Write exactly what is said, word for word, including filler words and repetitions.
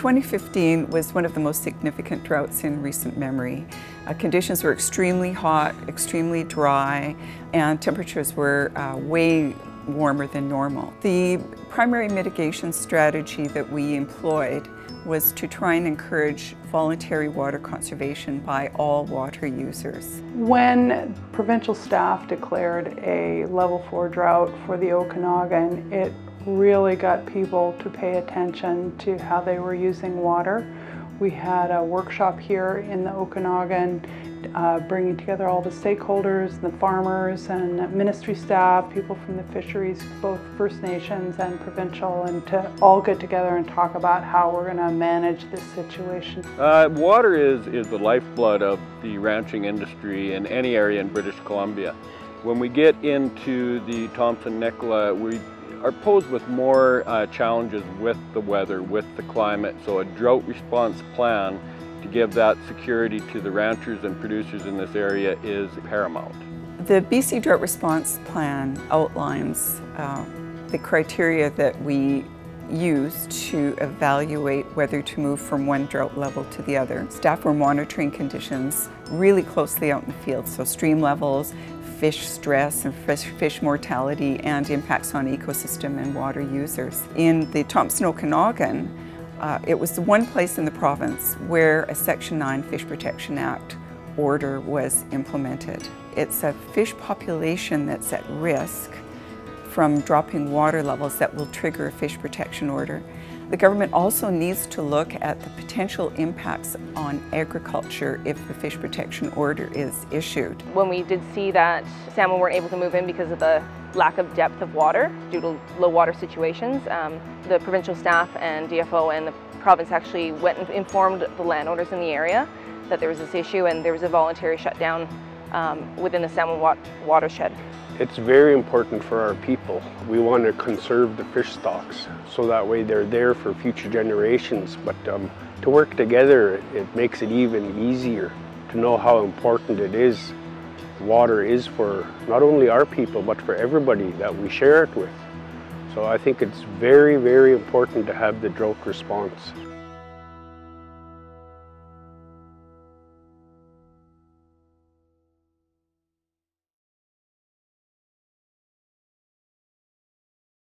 twenty fifteen was one of the most significant droughts in recent memory. Uh, conditions were extremely hot, extremely dry, and temperatures were uh, way warmer than normal. The primary mitigation strategy that we employed was to try and encourage voluntary water conservation by all water users. When provincial staff declared a level four drought for the Okanagan, it really got people to pay attention to how they were using water. We had a workshop here in the Okanagan uh, bringing together all the stakeholders, the farmers and ministry staff, people from the fisheries, both First Nations and provincial, and to all get together and talk about how we're going to manage this situation. Uh, water is, is the lifeblood of the ranching industry in any area in British Columbia. When we get into the Thompson Nicola, we are posed with more uh, challenges with the weather, with the climate, so a drought response plan to give that security to the ranchers and producers in this area is paramount. The B C Drought Response Plan outlines uh, the criteria that we use to evaluate whether to move from one drought level to the other. Staff were monitoring conditions really closely out in the field, so stream levels, fish stress and fish, fish mortality, and impacts on ecosystem and water users. In the Thompson Okanagan, uh, it was the one place in the province where a Section nine Fish Protection Act order was implemented. It's a fish population that's at risk from dropping water levels that will trigger a fish protection order. The government also needs to look at the potential impacts on agriculture if the fish protection order is issued. When we did see that salmon weren't able to move in because of the lack of depth of water due to low water situations, um, the provincial staff and D F O and the province actually went and informed the landowners in the area that there was this issue, and there was a voluntary shutdown um, within the salmon wa watershed. It's very important for our people. We want to conserve the fish stocks so that way they're there for future generations. But um, to work together, it, it makes it even easier to know how important it is. Water is for not only our people, but for everybody that we share it with. So I think it's very, very important to have the drought response.